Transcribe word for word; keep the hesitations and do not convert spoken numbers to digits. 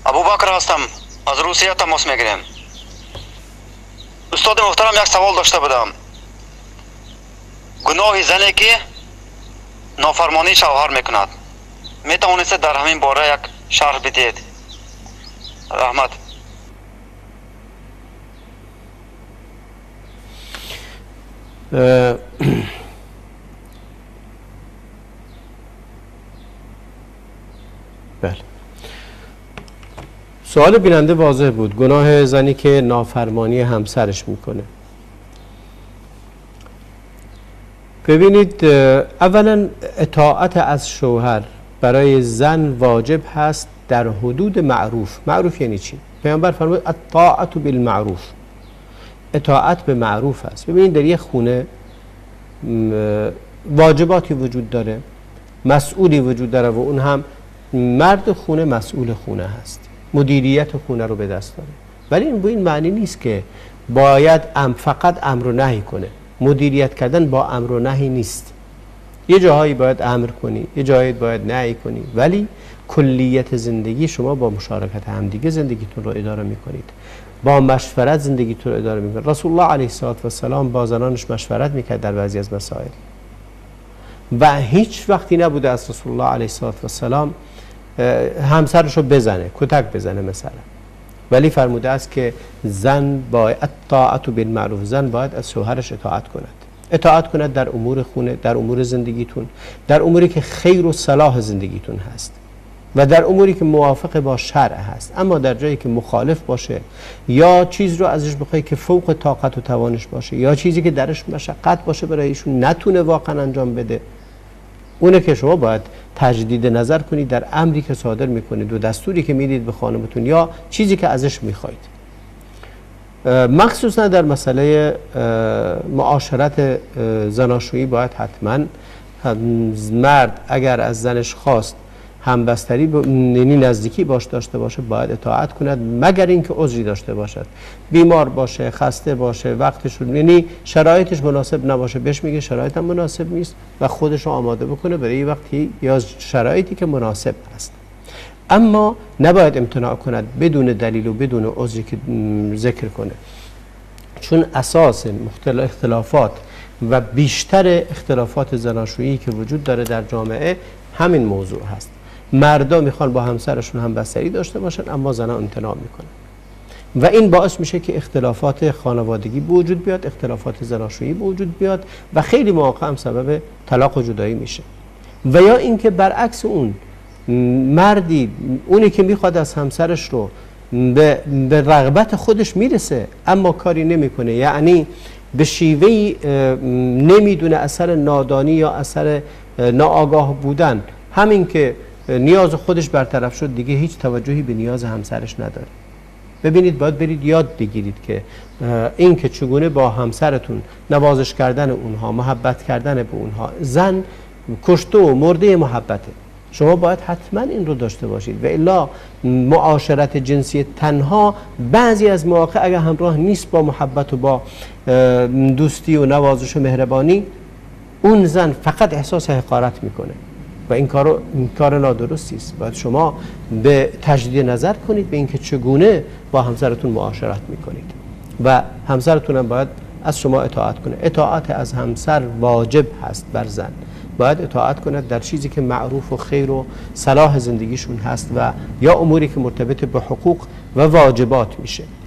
ابوبکر هستم، از روسیه تماس میگیرم. استاد محترم، یک سوال داشته بودم. گناه زنی که نافرمانی شوهر میکند، میتوانید در همین باره یک شرح بدید؟ رحمت. بله، سوال بیننده واضح بود. گناه زنی که نافرمانی همسرش میکنه. ببینید، اولا اطاعت از شوهر برای زن واجب هست در حدود معروف. معروف یعنی چی؟ پیامبر فرمود الطاعت بالمعروف، اطاعت به معروف هست. ببینید در یک خونه واجباتی وجود داره، مسئولی وجود داره و اون هم مرد خونه مسئول خونه هست، مدیریت خونه رو به دست داره. ولی این به این معنی نیست که باید ام فقط امر و نهی کنه. مدیریت کردن با امر و نهی نیست. یه جاهایی باید امر کنی، یه جاهایی باید نهی کنی، ولی کلیت زندگی شما با مشارکت همدیگه زندگیتون رو اداره میکنید، با مشورت زندگیتون رو اداره میکنید. رسول الله علیه السلام با زنانش مشورت میکرد در بعضی از مسائل و هیچ وقتی نبوده از رسول الله علیه السلام همسرش رو بزنه، کتک بزنه مثلا. ولی فرموده است که زن باید اطاعت بالمعروف، زن باید از شوهرش اطاعت کند. اطاعت کند در امور خونه، در امور زندگیتون، در اموری که خیر و صلاح زندگیتون هست و در اموری که موافق با شرع هست. اما در جایی که مخالف باشه یا چیز رو ازش بخوای که فوق طاقت و توانش باشه یا چیزی که درش مشقت باشه برای ایشون نتونه واقعا انجام بده، اونه که شما باید تجدید نظر کنید در امری که صادر میکنید و دستوری که میدید به خانمتون یا چیزی که ازش میخواید. مخصوصا در مسئله معاشرت زناشویی باید حتما مرد اگر از زنش خواست همبستری یعنی نزدیکی باش داشته باشه باید اطاعت کند، مگر اینکه عذری داشته باشد، بیمار باشه، خسته باشه، وقتش یعنی شرایطش مناسب نباشه، بهش میگه شرایطم مناسب نیست و خودش رو آماده بکنه برای وقتی یا شرایطی که مناسب است. اما نباید امتناع کند بدون دلیل و بدون عذری که ذکر کنه، چون اساس اختلافات و بیشتر اختلافات زناشویی که وجود داره در جامعه همین موضوع هست. مردا میخوان با همسرشون هم بستری داشته باشن اما زنها امتناع میکنن و این باعث میشه که اختلافات خانوادگی به وجود بیاد، اختلافات زناشویی به وجود بیاد و خیلی مواقع هم سبب طلاق و جدایی میشه. و یا اینکه برعکس اون، مردی اونی که میخواد از همسرش رو به, به رغبت خودش میرسه اما کاری نمیکنه، یعنی به شیوهی نمیدونه اثر نادانی یا اثر ناآگاه بودن، همین که نیاز خودش برطرف شد دیگه هیچ توجهی به نیاز همسرش نداره. ببینید، باید برید یاد بگیرید که این که چگونه با همسرتون نوازش کردن اونها، محبت کردن به اونها، زن کشته و مرده محبته، شما باید حتما این رو داشته باشید و الا معاشرت جنسی تنها بعضی از مواقع اگر همراه نیست با محبت و با دوستی و نوازش و مهربانی، اون زن فقط احساس حقارت میکنه و این کار این کار نادرستی است. باید شما به تجدید نظر کنید به اینکه چگونه با همسرتون معاشرت میکنید و همسرتون هم باید از شما اطاعت کنه. اطاعت از همسر واجب هست بر زن، باید اطاعت کند در چیزی که معروف و خیر و صلاح زندگیشون هست و یا اموری که مرتبط به حقوق و واجبات میشه.